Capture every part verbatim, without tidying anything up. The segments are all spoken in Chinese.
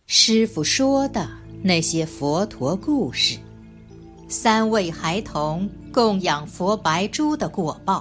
师父说的那些佛陀故事，三位孩童供养佛白珠的果报。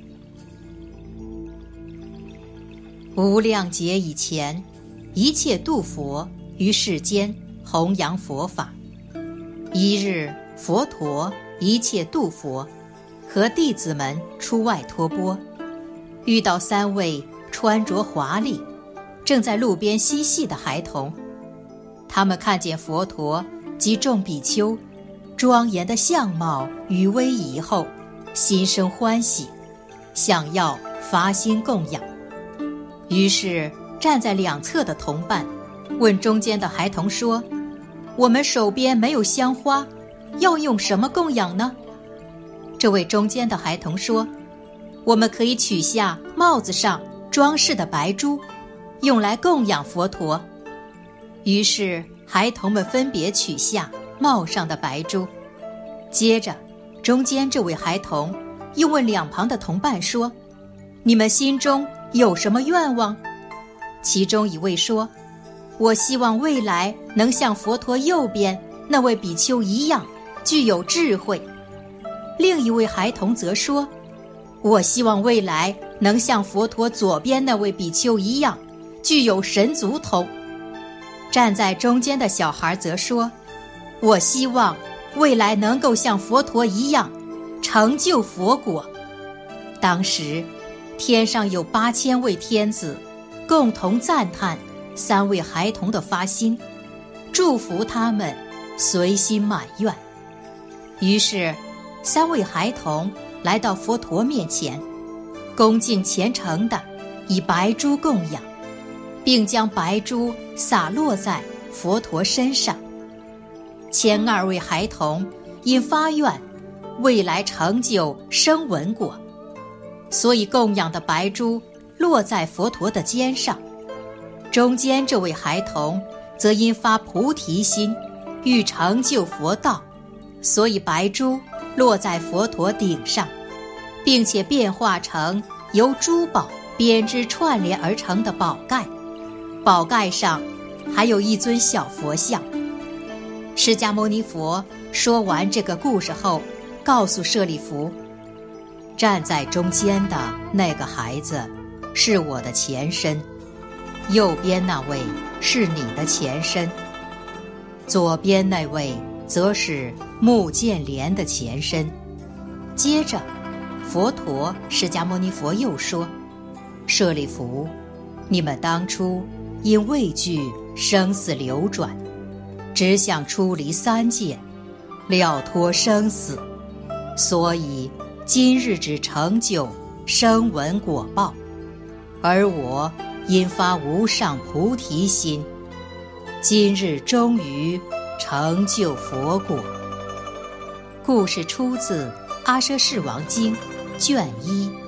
无量劫以前，一切度佛于世间弘扬佛法。一日，佛陀一切度佛和弟子们出外托钵，遇到三位穿着华丽正在路边嬉戏的孩童。他们看见佛陀及众比丘庄严的相貌与威仪后，心生欢喜，想要发心供养。于是站在两侧的同伴问中间的孩童说：我们手边没有香花，要用什么供养呢？这位中间的孩童说：我们可以取下帽子上装饰的白珠，用来供养佛陀。于是孩童们分别取下帽上的白珠。接着中间这位孩童又问两旁的同伴说：你们心中有什么愿望？其中一位说：我希望未来能像佛陀右边那位比丘一样具有智慧。另一位孩童则说：我希望未来能像佛陀左边那位比丘一样具有神足通。站在中间的小孩则说：我希望未来能够像佛陀一样成就佛果。当时天上有八千位天子共同赞叹三位孩童的发心，祝福他们随心满愿。于是三位孩童来到佛陀面前，恭敬虔诚地以白珠供养，并将白珠洒落在佛陀身上。前二位孩童因发愿未来成就声闻果，所以供养的白珠落在佛陀的肩上。中间这位孩童则因发菩提心，欲成就佛道，所以白珠落在佛陀顶上，并且变化成由珠宝编织串联而成的宝盖，宝盖上还有一尊小佛像。释迦牟尼佛说完这个故事后，告诉舍利弗：站在中间的那个孩子是我的前身，右边那位是你的前身，左边那位则是目犍连的前身。接着佛陀释迦牟尼佛又说：舍利弗，你们当初因畏惧生死流转，只想出离三界，了脱生死，所以今日只成就声闻果报，而我因发无上菩提心，今日终于成就佛果。故事出自《阿奢世王经》卷一。